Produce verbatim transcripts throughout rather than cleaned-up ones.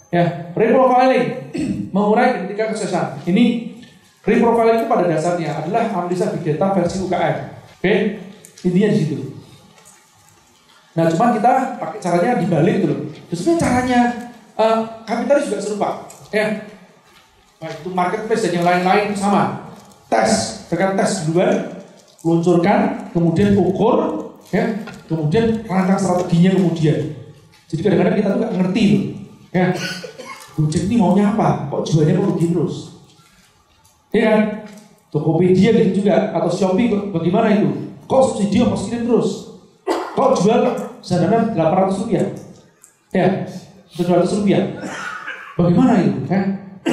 Ya, reprofiling mengurai ketika kesuksesan. Ini reprofiling itu pada dasarnya adalah analisa big data versi U K M. Oke, intinya di situ. Nah, cuma kita pakai caranya dibalik gitu loh. Sebenarnya caranya uh, kapitalis juga serupa. Ya, baik itu marketplace dan yang lain-lain sama. Tes, dengan tes duluan, luncurkan, kemudian ukur, ya, kemudian rancang strateginya kemudian. Jadi kadang-kadang kita tuh gak ngerti loh. Ya, Gojek ini maunya apa? Kok jualnya kok begini terus? Iya kan? Tokopedia gitu juga, atau Shopee bagaimana itu? Kok subsidi kok segini terus? Kok jual sederhana delapan ratus rupiah? Ya, tujuh ratus rupiah. Bagaimana itu? Ya?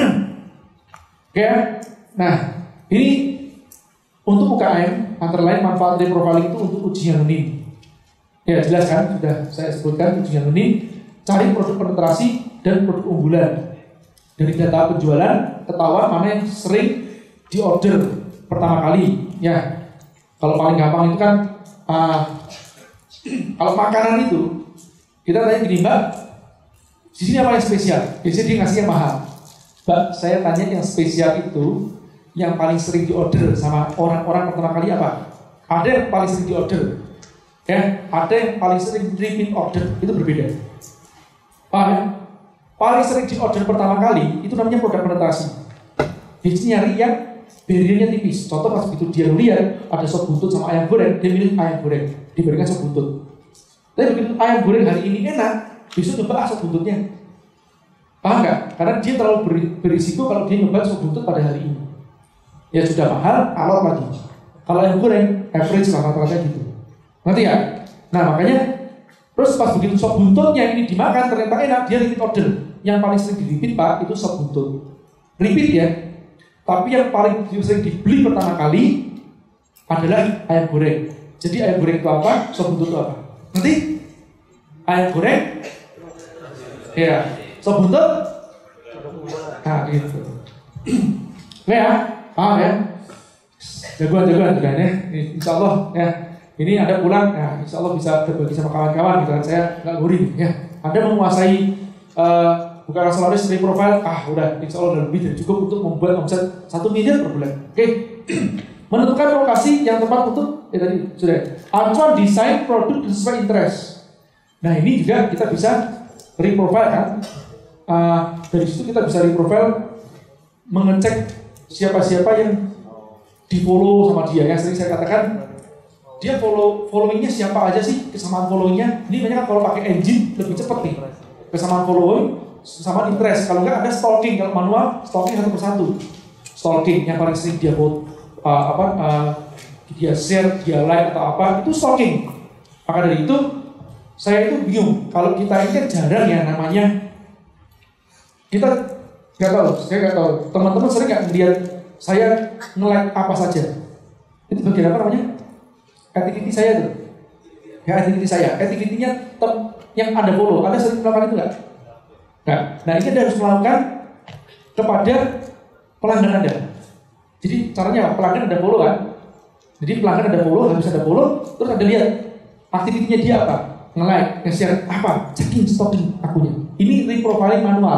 Oke, nah ini untuk U K M antara lain manfaat dari profiling itu untuk ujian learning. Ya jelas kan, sudah saya sebutkan ujian learning. Cari produk penetrasi dan produk unggulan. Dari data penjualan, ketahuan mana yang sering diorder pertama kali. Ya, kalau paling gampang itu kan, uh, kalau makanan itu, kita tanya gini, Mbak, di sini apa yang spesial? Biasanya dia ngasih yang mahal. Mbak, saya tanya yang spesial itu, yang paling sering diorder sama orang-orang pertama kali apa? Ada yang paling sering diorder, ya, ada yang paling sering repeat order, itu berbeda. Paham ya? Paling sering di order pertama kali itu namanya produk penetrasi. Biasanya nyari yang barriernya tipis. Contoh pas begitu dia lihat ada sop buntut sama ayam goreng, dia milih ayam goreng dibandingkan sop buntut. Tapi begitu ayam goreng hari ini enak, besok coba sop buntutnya. Paham nggak? Karena dia terlalu ber berisiko kalau dia nyoba sop buntut pada hari ini. Ya sudah mahal, alot lagi. Kalau ayam goreng, average lah rata-rata gitu. Ngerti ya? Nah makanya terus pas begitu sop buntutnya ini dimakan ternyata enak, dia repeat order. Yang paling sering di repeat Pak itu sop buntut. Repeat ya. Tapi yang paling sering dibeli pertama kali adalah ayam goreng. Jadi ayam goreng itu apa? Sop buntut itu apa? Nanti ayam goreng, ya. Sop buntut, nah gitu. Oke ya, paham ya? Jagoan-jagoan juga ya. Insya Allah ya. Ini Anda pulang, ya, insya Allah bisa berbagi sama kawan-kawan gitu kan. Saya nggak gurih ya. Anda menguasai uh, bukan solaris dari profil, ah udah insya Allah udah lebih dari cukup untuk membuat omset satu miliar per bulan. Oke, okay. Menentukan lokasi yang tepat untuk, ya tadi sudah. Acuan desain produk sesuai interest. Nah ini juga kita bisa reprofile kan. Uh, dari situ kita bisa reprofile, mengecek siapa-siapa yang di follow sama dia. Yang sering saya katakan, dia follow followingnya siapa aja sih, kesamaan followingnya. Ini banyak kan kalau pakai engine lebih cepat nih, kesamaan following, kesamaan interest. Kalau enggak ada stalking, kalau manual stalking satu persatu. Stalking yang paling sering dia vote, uh, apa, uh, dia share, dia like atau apa, itu stalking. Maka dari itu saya itu bingung. Kalau kita ini kan jarang ya namanya, kita nggak tahu, saya nggak tahu. Teman-teman sering nggak melihat saya nge-like apa saja. Itu bagian apa namanya? Activity saya tuh, ya activity saya, activity-nya yang Anda follow, Anda sering melakukan itu nggak? Nggak. Nah ini Anda harus melakukan kepada pelanggan Anda. Jadi caranya pelanggan Anda follow kan? Jadi pelanggan Anda follow, habis Anda follow, terus Anda lihat aktivitinya dia apa, nge-like, nge-share apa, checking, stalking akunnya. Ini reprofiling manual,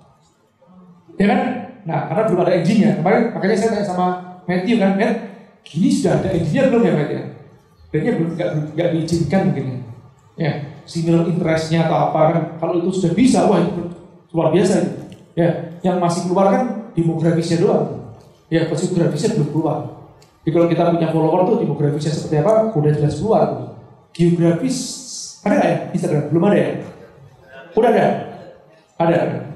ya kan? Nah karena belum ada engine-nya. Kemarin makanya saya tanya sama Matthew kan, Matt, gini sudah ada engine-nya belum ya Matt ya? Kayaknya belum nggak diizinkan mungkin ya, similar interest-nya atau apa kan. Kalau itu sudah bisa, wah itu luar biasa itu. Ya, yang masih keluar kan demografisnya doang. Ya, psikografisnya belum keluar. Jadi kalau kita punya follower tuh demografisnya seperti apa, udah jelas keluar tuh. Geografis ada nggak ya Instagram? Belum ada ya? Udah ada? Ada.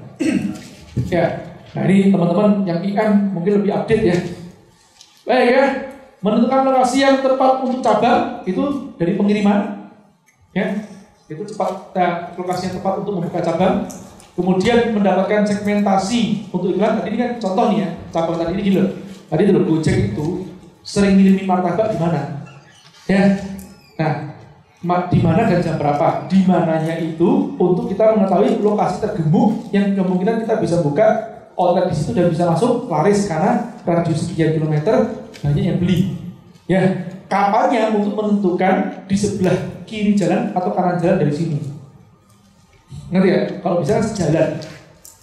Ya, nah ini teman-teman yang I M mungkin lebih update ya. Baik ya. Menentukan lokasi yang tepat untuk cabang itu dari pengiriman, ya itu cepat nah, lokasi yang tepat untuk membuka cabang. Kemudian mendapatkan segmentasi untuk iklan. Tadi ini kan contoh nih ya, cabang tadi ini gila. Tadi itu Gojek itu sering ngirimin martabak di mana, ya. Nah, di mana dan jam berapa? Di mananya itu untuk kita mengetahui lokasi tergemuk yang kemungkinan kita bisa buka outlet di situ dan bisa masuk laris karena radius sekian kilometer. Banyak yang beli, ya. Kapannya untuk menentukan di sebelah kiri jalan atau kanan jalan dari sini, ngerti ya? Kalau bisa sejalan,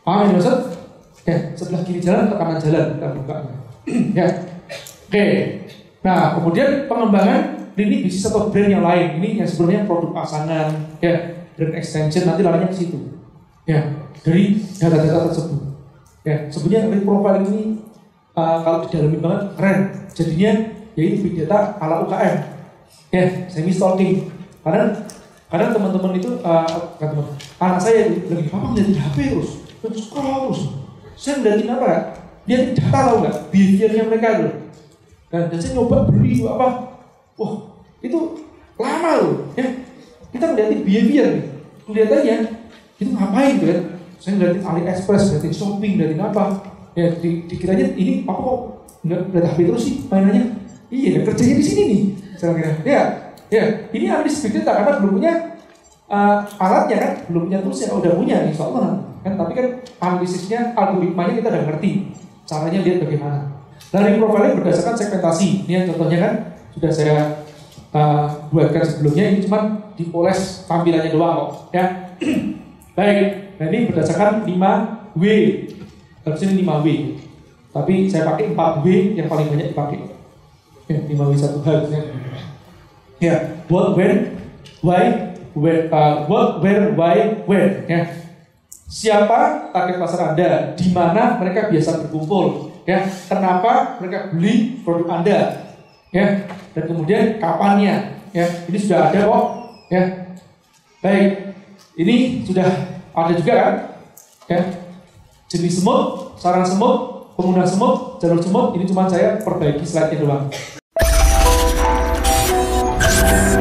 Paham ya maksud? Ya, sebelah kiri jalan ke kanan jalan kita buka. Ya, oke. Nah, kemudian pengembangan lini bisnis atau brand yang lain. Ini yang sebenarnya produk pasangan, ya, brand extension nanti larinya ke situ. Ya, dari data-data tersebut. Ya, sebenarnya link profile ini uh, kalau didalami banget keren. Jadinya yaitu big data ala U K M. Ya, semi stalking. Karena kadang teman-teman itu uh, teman anak saya lagi apa ngeliatin H P terus, terus scroll terus. Saya ngeliatin apa ya? Lihatin data tahu nggak? Behaviornya mereka itu. Dan, dan saya nyoba beli apa? Wah, itu lama loh. Ya, kita ngeliatin behavior nih. Kelihatannya itu ngapain tuh ya? Saya ngeliatin AliExpress, ngeliatin shopping, ngeliatin apa? Ya, di, dikiranya ini apa kok nggak ngeliat H P terus sih mainannya? Iya, kerjanya di sini nih. Saya kira. Ya, ya. Ini analisis big data karena belum punya uh, alatnya kan, belum punya toolsnya. Udah punya nih, soalnya kan. Tapi kan analisisnya, algoritmanya kita udah ngerti. Caranya lihat bagaimana. Dari profiling berdasarkan segmentasi. Ini yang contohnya kan sudah saya uh, buatkan sebelumnya. Ini cuma dipoles tampilannya doang kok. Ya. Baik. Nah ini berdasarkan lima W. Harusnya lima W. Tapi saya pakai empat W yang paling banyak dipakai. Ya, lima W satu harusnya. Ya, what, when, why, where, uh, what, where, why, when. Ya. Siapa target pasar Anda? Di mana mereka biasa berkumpul? Ya, kenapa mereka beli produk Anda? Ya, dan kemudian kapannya? Ya, ini sudah ada kok. Ya, baik. Ini sudah ada juga kan? Ya, jenis semut, sarang semut, pengguna semut, jalur semut. Ini cuma saya perbaiki slide-nya doang.